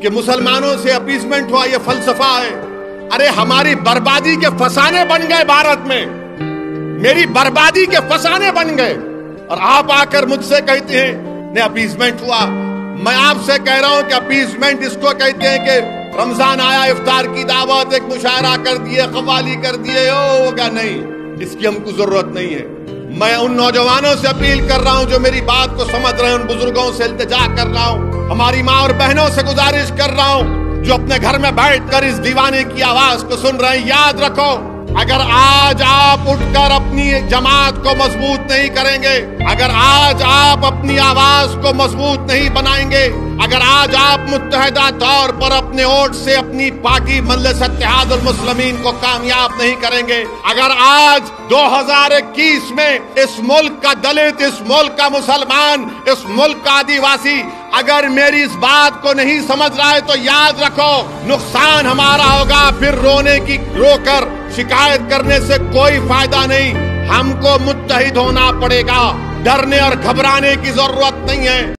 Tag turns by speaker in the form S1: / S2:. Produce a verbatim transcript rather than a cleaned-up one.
S1: کہ مسلمانوں سے اپیسمنٹ ہوا، یہ فلسفہ ہے۔ ارے ہماری بربادی کے فسانے بن گئے بھارت میں، میری بربادی کے فسانے بن گئے، اور آپ آ کر مجھ سے کہتے ہیں نہیں اپیسمنٹ ہوا۔ میں آپ سے کہہ رہا ہوں کہ اپیسمنٹ اس کو کہتے ہیں کہ رمضان آیا، افطار کی دعوت، ایک مشاعرہ کر دیے، قوالی کر دیے، او کیا نہیں، اس کی ہم کو ضرورت نہیں ہے۔ میں ان نوجوانوں سے اپیل کر رہا ہوں جو میری بات کو سمجھ رہے ہیں، ان بزرگوں سے التجا کر رہا ہوں، ہماری ماں اور بہنوں سے گزارش کر رہا ہوں جو اپنے گھر میں بیٹھ کر اس دیوانے کی آواز کو سن رہے ہیں، یاد رکھو اگر آج آپ اٹھ کر اپنی جماعت کو مضبوط نہیں کریں گے، اگر آج آپ اپنی آواز کو مضبوط نہیں بنائیں گے، اگر آج آپ متحدہ طور پر اپنے ووٹ سے اپنی پارٹی مجلس اتحاد المسلمین کو کامیاب نہیں کریں گے، اگر آج دو ہزار اکیس میں اس ملک کا دلت، اس ملک کا مسلمان، اس ملک کا آدیواسی اگر میری اس بات کو نہیں سمجھ رہا ہے تو یاد رکھو نقصان ہمارا ہوگا۔ پھر رونے کی رو کر شکایت کرنے سے کوئی فائدہ نہیں، ہم کو متحد ہونا پڑے گا، ڈرنے اور گھبرانے کی ضرورت نہیں ہے۔